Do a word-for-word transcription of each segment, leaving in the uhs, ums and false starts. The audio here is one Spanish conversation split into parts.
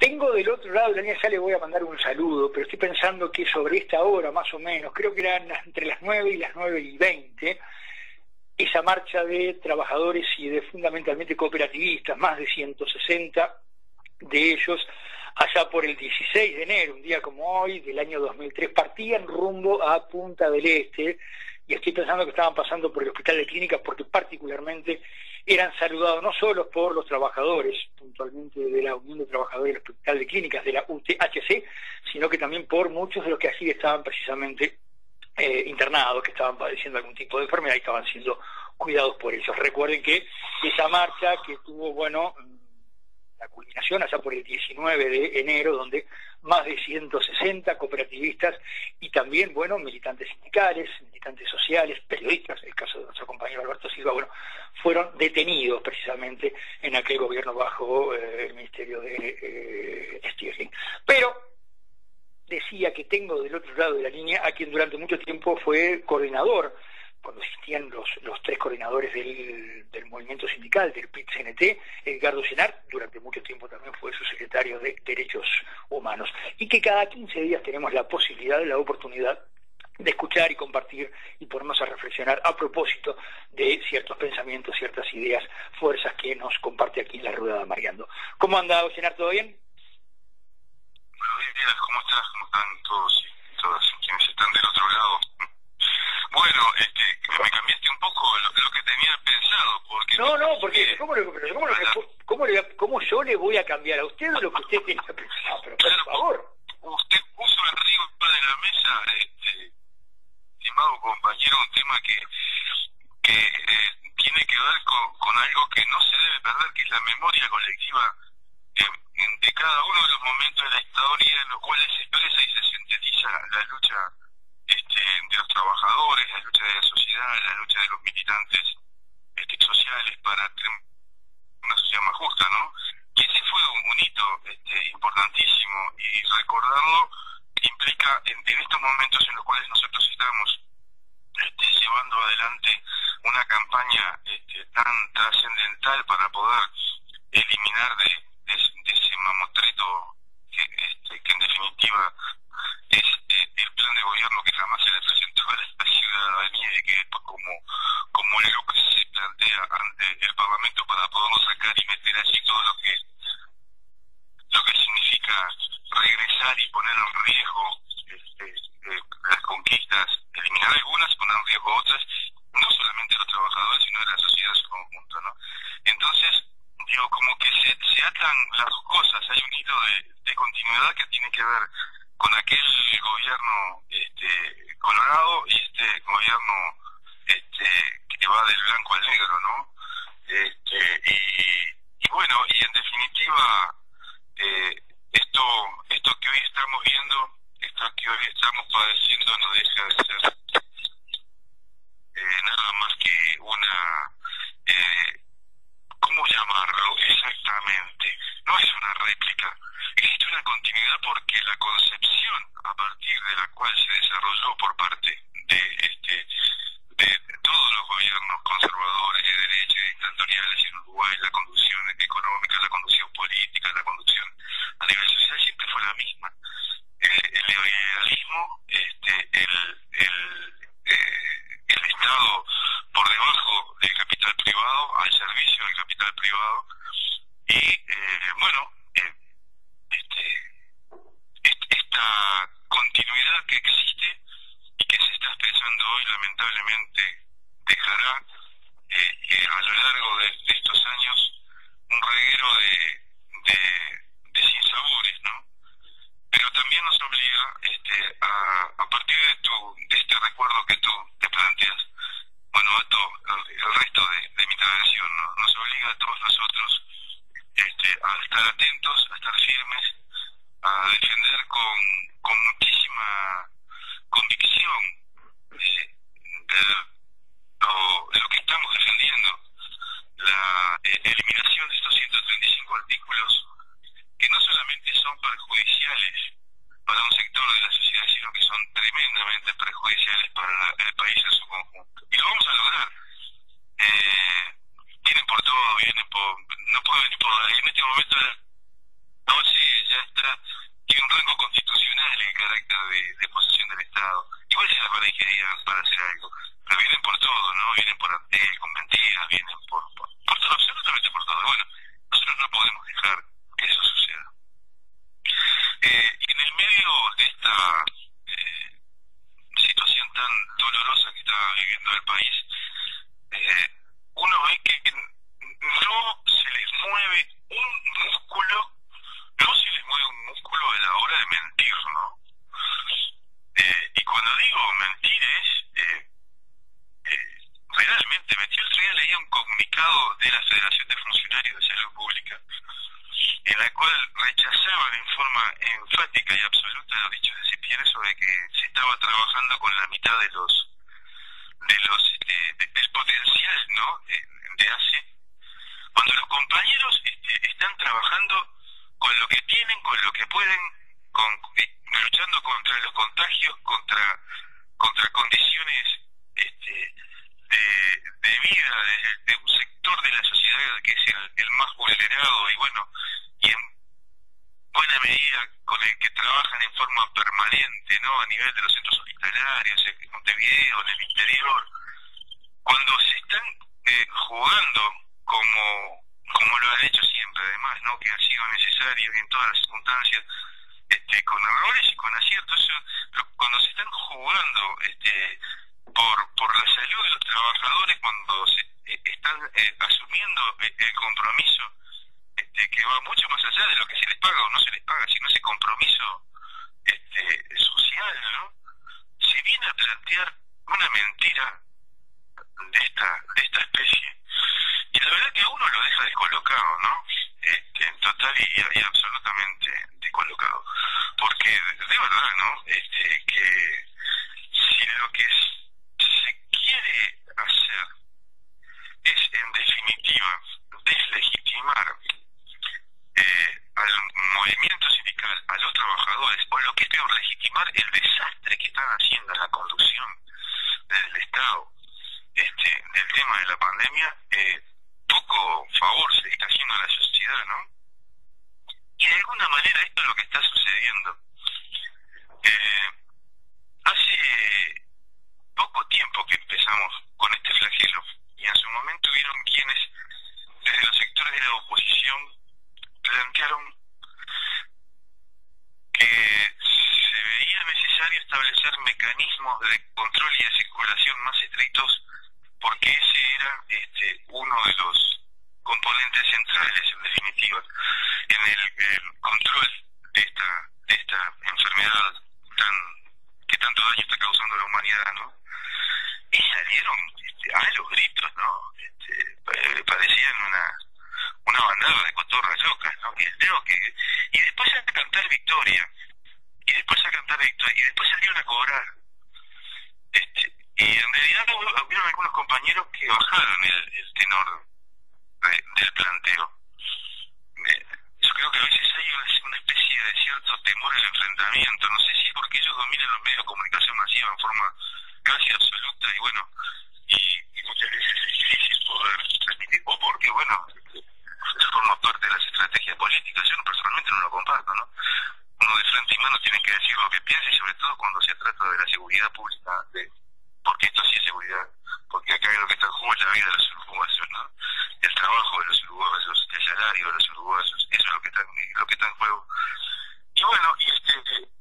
tengo del otro lado de la línea, ya le voy a mandar un saludo, pero estoy pensando que sobre esta hora, más o menos, creo que eran entre las nueve y las nueve y veinte, esa marcha de trabajadores y de fundamentalmente cooperativistas, más de ciento sesenta de ellos, allá por el dieciséis de enero, un día como hoy, del año dos mil tres, partían rumbo a Punta del Este, y estoy pensando que estaban pasando por el Hospital de Clínicas porque particularmente eran saludados no solo por los trabajadores, puntualmente de la Unión de Trabajadores del Hospital de Clínicas, de la U T H C, sino que también por muchos de los que allí estaban precisamente eh, internados, que estaban padeciendo algún tipo de enfermedad y estaban siendo cuidados por ellos. Recuerden que esa marcha que tuvo, bueno, la culminación allá por el diecinueve de enero, donde más de ciento sesenta cooperativistas y también, bueno, militantes sindicales, militantes sociales, periodistas, el caso de nuestro compañero Alberto Silva, bueno, fueron detenidos precisamente en aquel gobierno bajo eh, el Ministerio de eh, Stirling. Pero decía que tengo del otro lado de la línea a quien durante mucho tiempo fue coordinador, cuando existían los, los tres coordinadores del, del movimiento sindical, del P I T C N T, Edgardo Llenar, durante mucho tiempo también fue su secretario de Derechos Humanos, y que cada quince días tenemos la posibilidad, la oportunidad de escuchar y compartir y ponernos a reflexionar a propósito de ciertos pensamientos, ciertas ideas, fuerzas que nos comparte aquí en la Rueda de Mariando. ¿Cómo anda, Llenar? ¿Todo bien? Buenos días, ¿cómo estás? ¿Cómo están todos y todas quienes están del otro lado? Bueno, este, me cambiaste un poco lo, lo que tenía pensado, porque... No, no, porque ¿cómo, le, pero cómo, le, cómo, le, ¿cómo yo le voy a cambiar a usted lo que usted tenía pensado? Pero por claro, favor. Usted puso arriba de la mesa, este, estimado compañero, un tema que, que eh, tiene que ver con, con algo que no se debe perder, que es la memoria colectiva eh, de cada uno de los momentos de la historia en los cuales se expresa y se sintetiza la lucha Este, de los trabajadores, la lucha de la sociedad, la lucha de los militantes este, sociales para tener una sociedad más justa, ¿no? Y ese fue un, un hito este, importantísimo, y recordarlo implica en, en estos momentos en los cuales nosotros estamos este, llevando adelante una campaña este, tan trascendental para poder eliminar de, de, de ese mamotreto que, este, que en definitiva es eh, el plan de gobierno que jamás se le presentó a la ciudadanía y que después como, como es lo que se plantea ante el Parlamento para poderlo sacar y meter allí todo lo que lo que significa regresar y poner en riesgo este, eh, las conquistas, eliminar algunas, poner en riesgo otras, no solamente los trabajadores sino de la sociedad en su conjunto, ¿no? Entonces, digo, como que se, se atan las dos cosas, hay un hilo de, de continuidad que tiene que ver con aquel gobierno este, colorado y este gobierno este, que va del blanco al negro, ¿no? Este, y, y bueno, y en definitiva, eh, esto, esto que hoy estamos viendo, esto que hoy estamos padeciendo no deja de ser eh, nada más que una, eh, ¿cómo llamarlo exactamente? No es una réplica. Existe una continuidad porque la concepción a partir de la cual se desarrolló por parte de este de todos los gobiernos conservadores de derecha y dictatoriales en Uruguay, la conducción económica, la conducción política, la conducción a nivel social siempre fue la misma. El, el neoliberalismo, este, el, el, eh, el Estado por debajo del capital privado, al servicio del capital privado, y eh, bueno, eh, Este, esta continuidad que existe y que se está expresando hoy lamentablemente dejará eh, eh, a lo largo de, de estos años un reguero de, de, de sinsabores, ¿no? Pero también nos obliga este, a, a partir de, tu, de este recuerdo que tú te planteas, bueno, a todo, el resto de, de mi intervención, ¿no? Nos obliga a todos nosotros este, a estar atentos, a estar firmes, a defender con, con muchísima convicción eh, de lo, lo que estamos defendiendo, la eh, eliminación de estos ciento treinta y cinco artículos que no solamente son perjudiciales para un sector de la sociedad, sino que son tremendamente perjudiciales para la, el país en su conjunto. Y lo vamos a lograr. Eh, vienen por todo, vienen por... no puedo venir por ahí. En este momento de la noche ya está, tiene un rango constitucional el carácter de, de posesión del Estado. Igual se las van a ingeniar para hacer algo, pero vienen por todo, ¿no? Vienen por Antel, con mentiras, vienen por, por, por todo, absolutamente por todo. Bueno, nosotros no podemos dejar que eso suceda. Eh, y en el medio de esta eh, situación tan dolorosa que está viviendo el país, eh, uno ve que no se les mueve un músculo, no se les mueve un músculo a la hora de mentir, ¿no? Eh, y cuando digo mentir es eh, eh, realmente mentir. El otro día leía un comunicado de la Federación de Funcionarios de Salud Pública en la cual rechazaban en forma enfática y absoluta los dichos de Cipiere sobre que se estaba trabajando con la mitad de los de los este, de, del potencial, ¿no? de, de A C E, cuando los compañeros este, están trabajando con lo que tienen, con lo que pueden, con, eh, luchando contra los contagios, contra contra condiciones este, de, de vida de, de un sector de la sociedad que es el, el más vulnerado y bueno, y en buena medida con el que trabajan en forma permanente, ¿no? A nivel de los centros hospitalarios, en Montevideo, en el interior, cuando se están eh, jugando como como lo han hecho siempre, además, ¿no? Que ha sido necesario en todas las circunstancias, este, con errores y con aciertos, eso, cuando se están jugando este, por por la salud de los trabajadores, cuando se eh, están eh, asumiendo el, el compromiso este, que va mucho más allá de lo que se les paga o no se les paga, sino ese compromiso este, social, ¿no? Se viene a plantear una mentira de esta de esta especie. Y la verdad que a uno lo deja descolocado, ¿no? Este, total y, y absolutamente descolocado. Porque de verdad, ¿no? Este, que si lo que se quiere hacer es, en definitiva, deslegitimar eh, al movimiento sindical, a los trabajadores, o lo que es peor, legitimar el desastre que están haciendo en la conducción del Estado este, del tema de la pandemia, eh, poco favor se está haciendo a la sociedad, ¿no? Y de alguna manera esto es lo que está sucediendo. Eh, hace poco tiempo que empezamos con este flagelo, y en su momento hubieron quienes, desde los sectores de la oposición, plantearon que se veía necesario establecer mecanismos de control y de circulación más estrictos, porque ese era este, uno de los componentes centrales, en definitiva, en el, el control de esta de esta enfermedad tan que tanto daño está causando a la humanidad, ¿no? Y salieron este, a los gritos, ¿no? Este, parecían una una bandada de cotorras locas, ¿no? Y, creo que, y después a cantar victoria, y después a cantar victoria, y después salieron a cobrar. Este, y en realidad hubieron algunos compañeros que bajaron el, el tenor de, del planteo. Eh, yo creo que a veces hay una, una especie de cierto temor al enfrentamiento, no sé si porque ellos dominan los medios de comunicación masiva en forma casi absoluta, y bueno, y, y muchas veces es difícil poder transmitir, o porque, bueno, forma parte de las estrategias políticas. Yo no, personalmente no lo comparto, ¿no? Uno de frente y mano tiene que decir lo que piensa, y sobre todo cuando se trata de la seguridad pública, de porque esto sí es seguridad, porque acá lo que está en juego es la vida de los uruguayos, ¿no? El trabajo de los uruguayos, el salario de los uruguayos, eso es lo que está, lo que está en juego. Y bueno, y este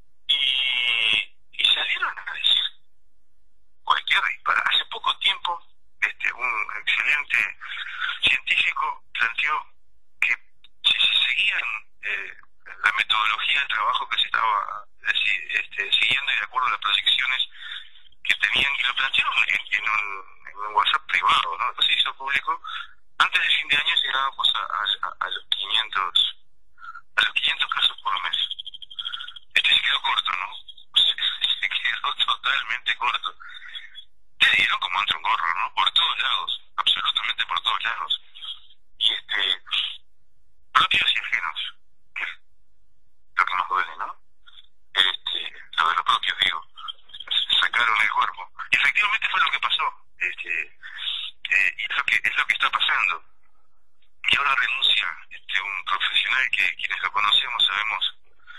y, y salieron a decir cualquier disparate. Hace poco tiempo este un excelente científico planteó que si se seguían eh, la metodología de trabajo que se estaba este, siguiendo y de acuerdo a las proyecciones que tenían, y lo plantearon en, en, un, en un WhatsApp privado, ¿no? Entonces se hizo público, antes del fin de año llegábamos a, a, a los quinientos a los quinientos casos por mes. Este se quedó corto, ¿no? Se, se quedó totalmente corto. Te dieron como entre un gorro, ¿no? Por todos lados, absolutamente por todos lados. Y este, propios y ajenos, que es lo que nos duele, ¿no? Este, lo de los propios, digo, sacaron el cuerpo. Y efectivamente fue lo que pasó, este, eh, y es lo que es lo que está pasando. Y ahora renuncia este un profesional que quienes lo conocemos sabemos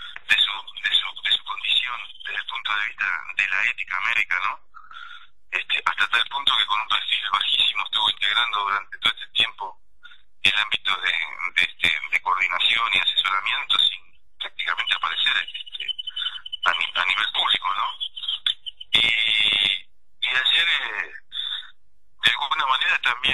la ética América, ¿no? Este, hasta tal punto que con un perfil bajísimo estuvo integrando durante todo este tiempo el ámbito de, de, este, de coordinación y asesoramiento sin prácticamente aparecer este, a, a nivel público, ¿no? Y, y ayer, eh, de alguna manera también,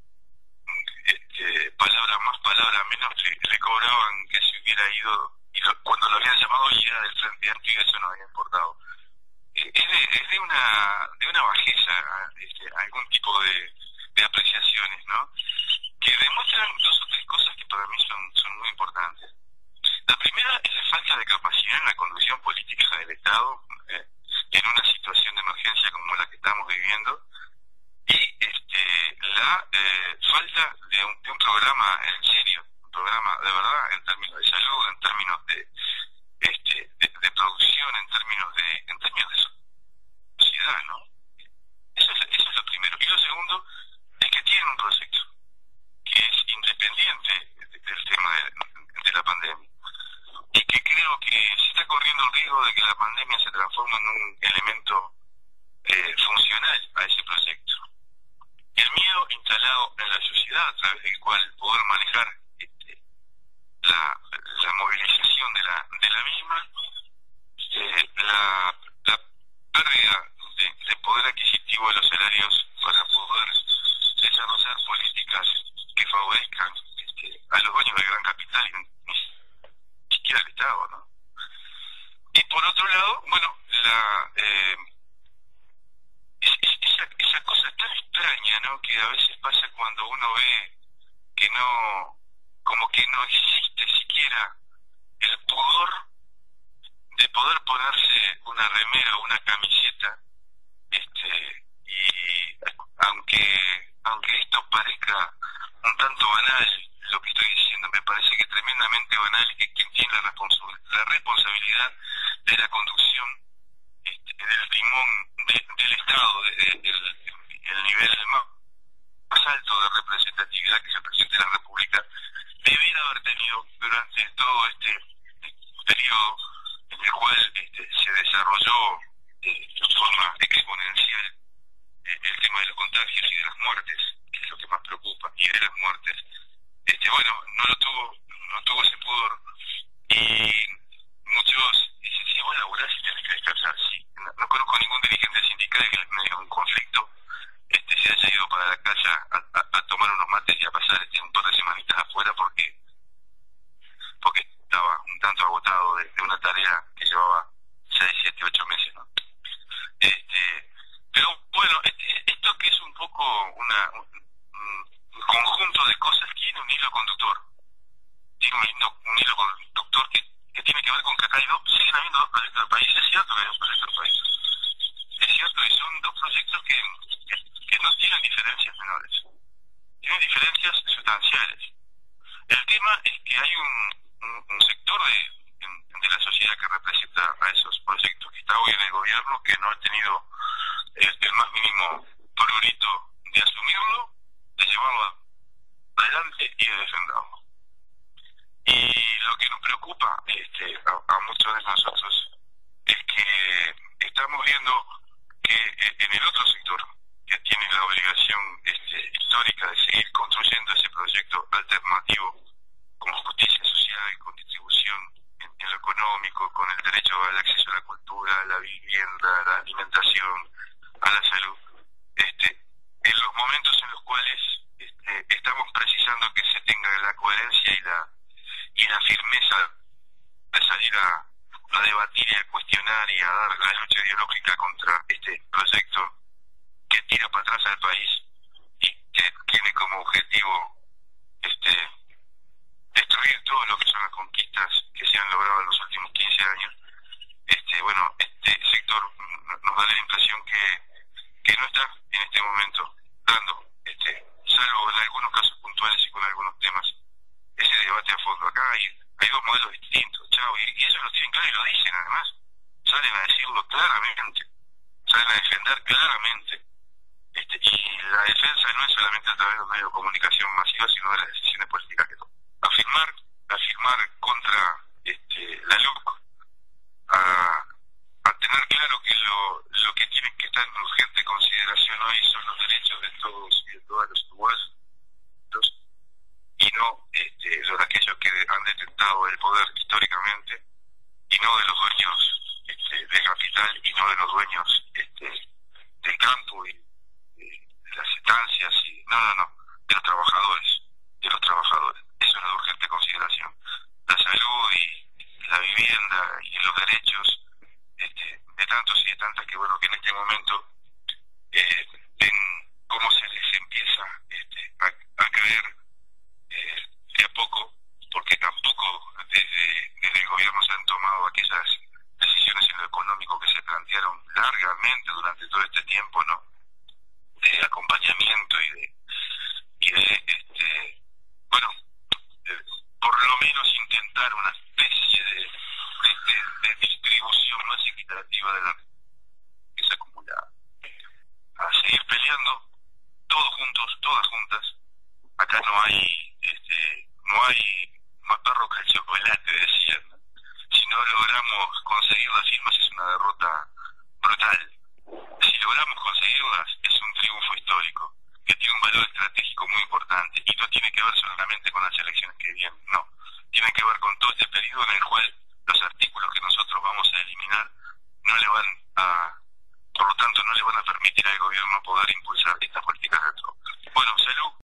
este, palabra más, palabra menos, le, le cobraban que se hubiera ido, y lo, cuando lo habían llamado y era del Frente Amplio y eso no había importado. Eh, es, de, es de una de una bajeza, este, algún tipo de, de apreciaciones, ¿no? Que demuestran dos o tres cosas que para mí son, son muy importantes. La primera es la falta de capacidad en la conducción política del Estado, eh, en una situación de emergencia como la que estamos viviendo, y este, la eh, falta de un, de un programa en serio, un programa de verdad en términos de salud, en términos de este de, de producción, en términos de en términos de sociedad, ¿no? Eso es, eso es lo primero. Y lo segundo es que tienen un proyecto que es independiente de, del tema de, de la pandemia, y que creo que se está corriendo el riesgo de que la pandemia se transforme en un elemento eh, funcional a ese proyecto. El miedo instalado en la sociedad, a través del cual poder manejar este, la, la movilización de la, de la misma, eh, la, la pérdida de, de poder adquisitivo de los salarios para poder desarrollar políticas que favorezcan este, a los dueños del gran capital y ni siquiera al Estado, ¿no? Y por otro lado, bueno, la eh, es, es, esa, esa cosa tan extraña, ¿no? Que a veces pasa cuando uno ve que no, como que no existe siquiera el pudor de poder ponerse una remera o una camiseta, este, y aunque aunque esto parezca un tanto banal, lo que estoy diciendo me parece que es tremendamente banal, y que quien tiene la, respons- la responsabilidad de la conducción este, del timón de, del Estado, de, de, del el nivel más, más alto de representatividad, que es el presidente de la República, debiera haber tenido durante todo este periodo en el cual este, se desarrolló eh, de forma exponencial eh, el tema de los contagios y de las muertes, que es lo que más preocupa, y de las muertes. Este, bueno, no lo tuvo, no tuvo ese pudor, y muchos dicen, si vos laburás y tenés que descansar, sí. No, no conozco ningún dirigente sindical que en medio de un conflicto este, se haya ido para la casa a, a, a tomar unos mates y a pasar este, un par de semanitas afuera porque porque estaba un tanto agotado de, de una tarea que llevaba seis, siete, ocho meses, ¿no? Este, pero bueno, este, esto que es un poco una, un, un conjunto de cosas, tiene un hilo conductor, tiene un hilo, un hilo conductor que, que tiene que ver con que acá hay dos, siguen habiendo dos proyectos del país, es cierto que hay dos proyectos del país, es cierto que son dos proyectos que, que, que no tienen diferencias menores, tienen diferencias sustanciales. El tema es que hay un Un, un sector de, de la sociedad que representa a esos proyectos que está hoy en el gobierno, que no ha tenido el, el más mínimo prurito de asumirlo, de llevarlo adelante y de defenderlo. Y lo que nos preocupa este, a, a muchos de nosotros es que estamos viendo que en el otro sector, que tiene la obligación este, histórica de seguir construyendo ese proyecto alternativo con justicia social, con distribución en, en lo económico, con el derecho al acceso a la cultura, a la vivienda, a la alimentación, a la salud, este, en los momentos en los cuales este, estamos precisando que se tenga la coherencia y la y la firmeza de salir a, a debatir y a cuestionar y a dar la lucha ideológica contra este proyecto que tira para atrás al país y que tiene como objetivo este destruir todo lo que son las conquistas que se han logrado en los últimos quince años. Este, bueno, este sector nos da la impresión que, que no está en este momento dando, este, salvo en algunos casos puntuales y con algunos temas, ese debate a fondo. Acá hay, hay dos modelos distintos, chao, y, y ellos lo tienen claro y lo dicen además, salen a decirlo claramente, salen a defender claramente. Este, y la defensa no es solamente a través de los medios de comunicación masivos, sino de las decisiones políticas que toman. Afirmar, afirmar contra este, la L U C, a, a tener claro que lo, en urgente consideración hoy son los derechos de todos y de todas los uruguayos, y no este, los de aquellos que han detentado el poder históricamente, y no de los dueños este, del capital, y no de los dueños este, del campo y de, de las estancias, y no, no, no, de los trabajadores, de los trabajadores. Eso es la urgente consideración. La salud y la vivienda y los derechos este, de tantos y de tantas que, bueno, que en este momento eh, ven cómo se les empieza este, a, a caer eh, de a poco, porque tampoco desde, desde el gobierno se han tomado aquellas decisiones en lo económico que se plantearon largamente durante todo este tiempo, ¿no? De acompañamiento y de, y de este, bueno, de, por lo menos intentar una especie de, de, de, de distribución más equitativa de la riqueza acumulada. A seguir peleando, todos juntos, todas juntas. Acá no hay, este, no hay más perro que el chocolate, decían, ¿no? Si no logramos conseguir las firmas es una derrota brutal. Si logramos conseguirlas es un triunfo histórico, que tiene un valor estratégico muy importante, y no tiene que ver solamente con las elecciones que vienen, no. Tiene que ver con todo este periodo en el cual